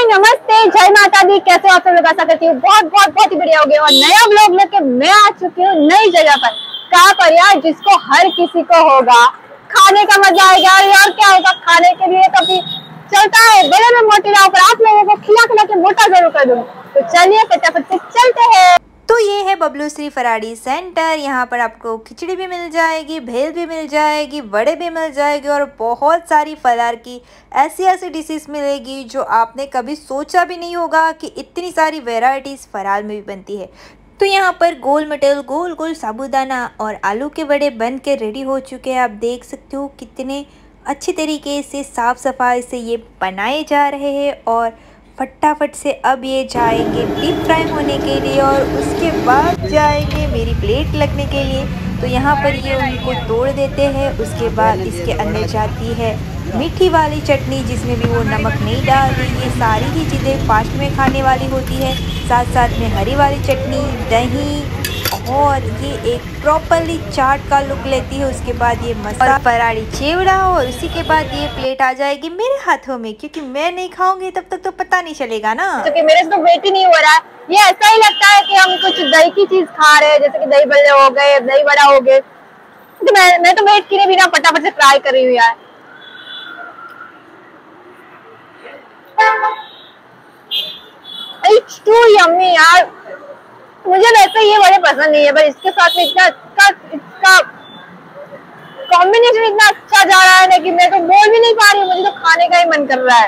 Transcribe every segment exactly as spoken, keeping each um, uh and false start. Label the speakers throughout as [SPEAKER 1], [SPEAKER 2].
[SPEAKER 1] हाय नमस्ते जय माता दी। कैसे हो आप सब लोग? आशा करती हूँ बहुत बहुत बहुत ही बढ़िया हो गए। और नया ब्लॉग लेके मैं आ चुकी हूँ नई जगह पर। कहाँ पर यार? जिसको हर किसी को होगा, खाने का मजा आएगा। यार क्या होगा खाने के लिए? कभी चलता है बड़े में मोटी रहो, पर आप लोगों को खिला खिला के मोटा जरूर कर दूंगी। तो चलिए फटाफट से चलते हैं।
[SPEAKER 2] तो ये है बबलू श्री फराड़ी सेंटर। यहाँ पर आपको खिचड़ी भी मिल जाएगी, भेल भी मिल जाएगी, वड़े भी मिल जाएगी और बहुत सारी फरार की ऐसी ऐसी डिशेस मिलेगी जो आपने कभी सोचा भी नहीं होगा कि इतनी सारी वैरायटीज़ फरार में भी बनती है। तो यहाँ पर गोल मटर, गोल गोल साबूदाना और आलू के वड़े बन के रेडी हो चुके हैं। आप देख सकते हो कितने अच्छे तरीके से साफ़ सफाई से ये बनाए जा रहे हैं। और फटाफट से अब ये जाएंगे डीप फ्राई होने के लिए और उसके बाद जाएंगे मेरी प्लेट लगने के लिए। तो यहाँ पर ये उनको तोड़ देते हैं। उसके बाद इसके अंदर जाती है मीठी वाली चटनी जिसमें भी वो नमक नहीं डालती। ये सारी ही चीज़ें फास्ट में खाने वाली होती है। साथ साथ में हरी वाली चटनी, दही और ये एक प्रॉपरली चाट का लुक लेती है। उसके बाद ये मसाला फराड़ी चिवड़ा और उसी के बाद ये प्लेट आ जाएगी मेरे हाथों में, क्योंकि मैं नहीं खाऊंगी तब तक तो पता नहीं चलेगा ना।
[SPEAKER 1] क्योंकि मेरे से तो वेट ही नहीं हो रहा है। ये ऐसा ही लगता है कि हम कुछ दही की चीज खा रहे हैं, जैसे कि दही बल्ले हो गए, दही बड़ा हो गए। तो मैं मैं तो वेट किए बिना फटाफट से ट्राई कर रही हूँ यार। इट्स टू यम्मी यार। मुझे वैसे ये बड़े पसंद नहीं है, पर इसके साथ में इतना अच्छा इसका कॉम्बिनेशन इतना अच्छा जा रहा है ना कि मैं तो बोल भी नहीं पा रही हूँ। मुझे तो खाने का ही मन कर रहा है।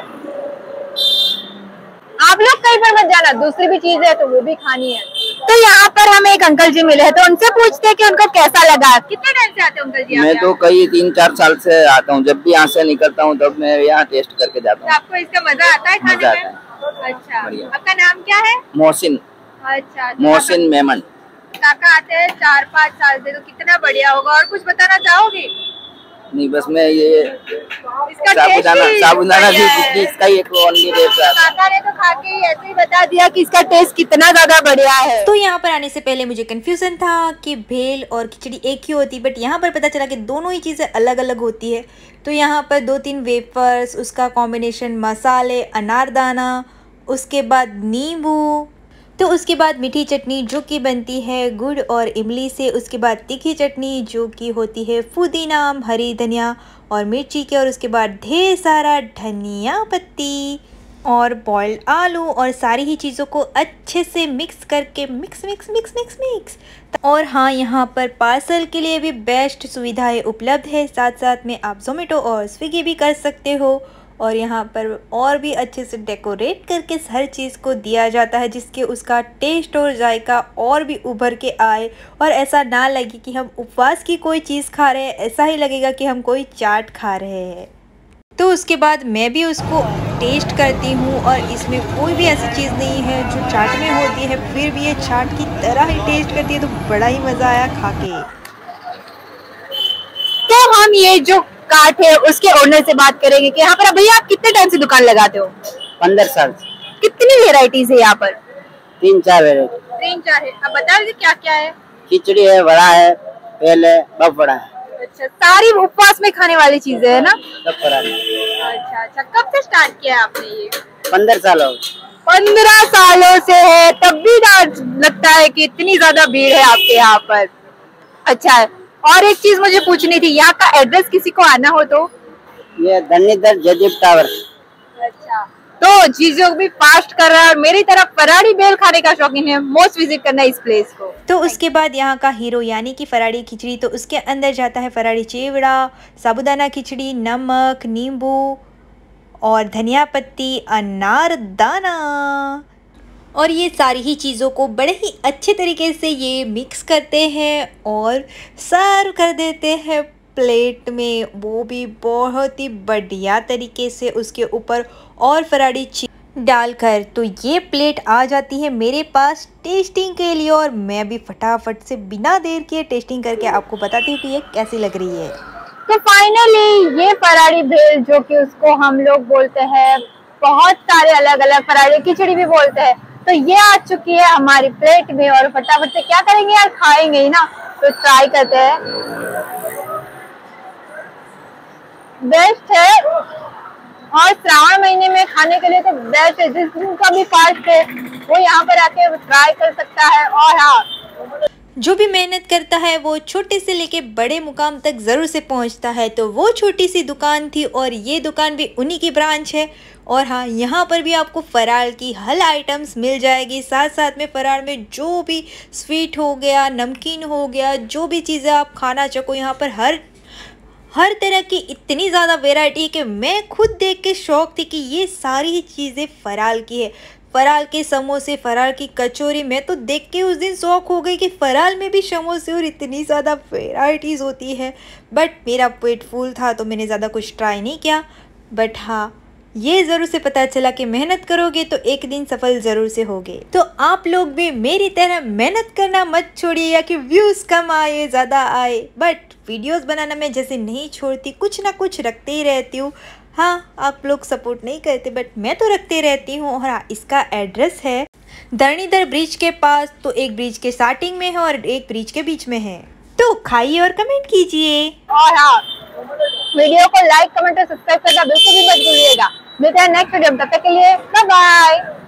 [SPEAKER 1] आप लोग कहीं पर मत जाना, दूसरी भी चीज है तो वो भी खानी है। तो यहाँ पर हमें एक अंकल जी मिले हैं, तो उनसे पूछते हैं कि उनको कैसा लगा। कितने टाइम से आते हैं अंकल जी?
[SPEAKER 3] मैं तो कई तीन चार साल से आता हूँ। जब भी यहाँ से निकलता हूँ तब मैं यहाँ टेस्ट करके जाता हूँ।
[SPEAKER 1] तो आपको इसका मजा आता है खाने में? अच्छा, आपका नाम क्या है?
[SPEAKER 3] मोहसिन।
[SPEAKER 1] अच्छा,
[SPEAKER 3] मोहसिन मेमन।
[SPEAKER 1] काका आते हैं चार पाँच साल से, तो कितना बढ़िया होगा। और कुछ बताना चाहोगे?
[SPEAKER 3] नहीं, बस मैं ये
[SPEAKER 1] इसका
[SPEAKER 3] साबुदाना साबुदाना भी इसका ही एक ओनली रेट है।
[SPEAKER 1] काका ने तो खा के ही ऐसे ही बता दिया कि इसका टेस्ट कितना ज्यादा बढ़िया है।
[SPEAKER 2] तो यहाँ पर आने से पहले मुझे कंफ्यूजन था कि भेल और खिचड़ी एक ही होती, बट यहाँ पर पता चला कि दोनों ही चीज़ें अलग अलग होती है। तो यहाँ पर दो तीन वेफर्स, उसका कॉम्बिनेशन मसाले, अनारदाना, उसके बाद नींबू, तो उसके बाद मीठी चटनी जो कि बनती है गुड़ और इमली से। उसके बाद तीखी चटनी जो कि होती है पुदीना, हरी धनिया और मिर्ची के। और उसके बाद ढेर सारा धनिया पत्ती और बॉइल्ड आलू और सारी ही चीज़ों को अच्छे से मिक्स करके mix mix mix mix mix. और हाँ, यहाँ पर पार्सल के लिए भी बेस्ट सुविधाएं उपलब्ध है। साथ साथ में आप जोमेटो और स्विगी भी कर सकते हो। और यहाँ पर और भी अच्छे से डेकोरेट करके हर चीज़ को दिया जाता है, जिसके उसका टेस्ट और जायका और भी उभर के आए और ऐसा ना लगे कि हम उपवास की कोई चीज़ खा रहे हैं, ऐसा ही लगेगा कि हम कोई चाट खा रहे हैं। तो उसके बाद मैं भी उसको टेस्ट करती हूँ और इसमें कोई भी ऐसी चीज़ नहीं है जो चाट में होती है, फिर भी ये चाट की तरह ही टेस्ट करती है। तो बड़ा ही मज़ा आया खा के।
[SPEAKER 1] तो हम ये जो काट है उसके ओनर से बात करेंगे कि यहाँ पर भैया आप कितने टाइम से दुकान लगाते हो?
[SPEAKER 3] पंद्रह साल से।
[SPEAKER 1] कितनी वेराइटीज है यहाँ पर?
[SPEAKER 3] तीन चार वेराइटी।
[SPEAKER 1] तीन चार है। अब बता दीजिए क्या क्या है?
[SPEAKER 3] खिचड़ी है, वड़ा है, भेल है, बफ वड़ा है।
[SPEAKER 1] अच्छा, सारी उपवास में खाने वाली चीजें है ना?
[SPEAKER 3] सब वड़ा है।
[SPEAKER 1] अच्छा अच्छा, कब से स्टार्ट किया है आपने ये?
[SPEAKER 3] पंद्रह साल हो।
[SPEAKER 1] पंद्रह सालों से है, तब भी लगता है कि इतनी ज्यादा भीड़ है आपके यहाँ पर। अच्छा है। और एक चीज मुझे पूछनी थी, यहाँ का एड्रेस किसी को आना हो तो?
[SPEAKER 3] ये धन्यधर जयदीप टावर।
[SPEAKER 1] अच्छा, तो चीजों भी फास्ट कर रहा है और मेरी तरफ फराड़ी भेल खाने का शौकीन है, मोस्ट विजिट करना इस प्लेस को।
[SPEAKER 2] तो उसके बाद यहाँ का हीरो यानी कि फराड़ी खिचड़ी, तो उसके अंदर जाता है फराड़ी चिवड़ा, साबूदाना खिचड़ी, नमक, नींबू और धनिया पत्ती, अनारदाना। और ये सारी ही चीज़ों को बड़े ही अच्छे तरीके से ये मिक्स करते हैं और सर्व कर देते हैं प्लेट में, वो भी बहुत ही बढ़िया तरीके से उसके ऊपर और फराड़ी चिवड़ा डालकर। तो ये प्लेट आ जाती है मेरे पास टेस्टिंग के लिए और मैं भी फटाफट से बिना देर किए टेस्टिंग करके आपको बताती हूँ कि ये कैसी लग रही है।
[SPEAKER 1] तो फाइनली ये फराड़ी भेल जो कि उसको हम लोग बोलते हैं, बहुत सारे अलग अलग फराड़ी खिचड़ी भी बोलते हैं, तो ये आ चुकी है हमारी प्लेट में। और फटाफट से क्या करेंगे यार, खाएंगे ही ना, तो ट्राई करते हैं। बेस्ट है और श्रावण महीने में खाने के लिए तो बेस्ट है, जिसका भी फास्ट है वो यहाँ पर आके ट्राई कर सकता है। और हाँ,
[SPEAKER 2] जो भी मेहनत करता है वो छोटे से लेके बड़े मुकाम तक ज़रूर से पहुंचता है। तो वो छोटी सी दुकान थी और ये दुकान भी उन्हीं की ब्रांच है। और हाँ, यहाँ पर भी आपको फरार की हर आइटम्स मिल जाएगी। साथ साथ में फरार में जो भी स्वीट हो गया, नमकीन हो गया, जो भी चीज़ें आप खाना चाहो, यहाँ पर हर हर तरह की इतनी ज़्यादा वैरायटी है कि मैं खुद देख के शौक थी कि ये सारी चीज़ें फरार की है। फरार के समोसे, फरार की कचौरी, मैं तो देख के उस दिन शौक हो गई कि फरार में भी समोसे और इतनी ज़्यादा वैराइटीज़ होती है। बट मेरा पेट फुल था तो मैंने ज़्यादा कुछ ट्राई नहीं किया। बट हाँ, ये ज़रूर से पता चला कि मेहनत करोगे तो एक दिन सफल ज़रूर से होगे। तो आप लोग भी मेरी तरह मेहनत करना मत छोड़िए, या कि व्यूज़ कम आए ज़्यादा आए, बट वीडियोस बनाना मैं जैसे नहीं छोड़ती, कुछ ना कुछ रखते ही रहती हूँ। हाँ, आप लोग सपोर्ट नहीं करते बट मैं तो रखते रहती हूँ। और हाँ, इसका एड्रेस है धरणीधर ब्रिज के पास, तो एक ब्रिज के स्टार्टिंग में है और एक ब्रिज के बीच में है। तो खाइए और कमेंट कीजिए।
[SPEAKER 1] और हाँ, वीडियो को लाइक, कमेंट और सब्सक्राइब करना बिल्कुल भी मत भूलिएगा। मिलते हैं नेक्स्ट वीडियो में, तब तक के लिए बाय बाय।